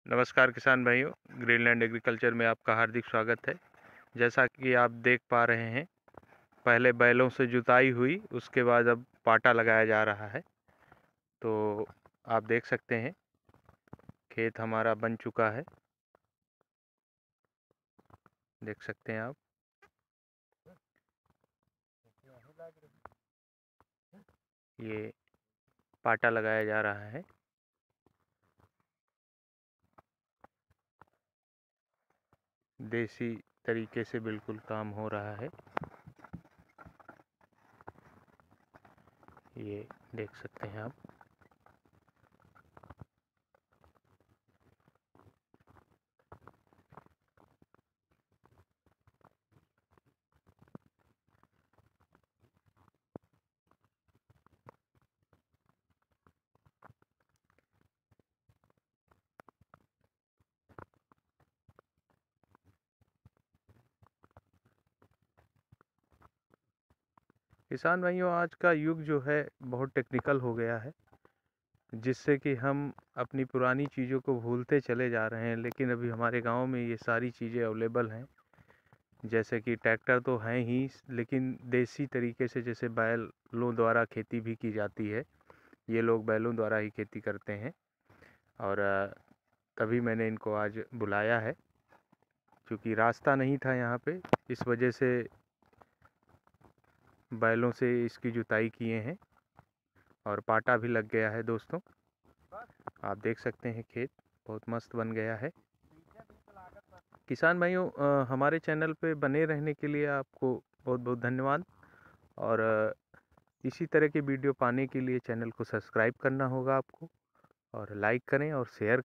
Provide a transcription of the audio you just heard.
नमस्कार किसान भाइयों, ग्रीनलैंड एग्रीकल्चर में आपका हार्दिक स्वागत है। जैसा कि आप देख पा रहे हैं, पहले बैलों से जुताई हुई, उसके बाद अब पाटा लगाया जा रहा है। तो आप देख सकते हैं खेत हमारा बन चुका है, देख सकते हैं आप। ये पाटा लगाया जा रहा है। देसी तरीके से बिल्कुल काम हो रहा है। ये देख सकते हैं आप। किसान भाइयों, आज का युग जो है बहुत टेक्निकल हो गया है, जिससे कि हम अपनी पुरानी चीज़ों को भूलते चले जा रहे हैं। लेकिन अभी हमारे गांव में ये सारी चीज़ें अवेलेबल हैं। जैसे कि ट्रैक्टर तो हैं ही, लेकिन देसी तरीके से जैसे बैलों द्वारा खेती भी की जाती है। ये लोग बैलों द्वारा ही खेती करते हैं और तभी मैंने इनको आज बुलाया है, क्योंकि रास्ता नहीं था यहाँ पे, इस वजह से बैलों से इसकी जुताई किए हैं और पाटा भी लग गया है। दोस्तों, आप देख सकते हैं खेत बहुत मस्त बन गया है। किसान भाइयों, हमारे चैनल पे बने रहने के लिए आपको बहुत बहुत धन्यवाद। और इसी तरह के वीडियो पाने के लिए चैनल को सब्सक्राइब करना होगा आपको, और लाइक करें और शेयर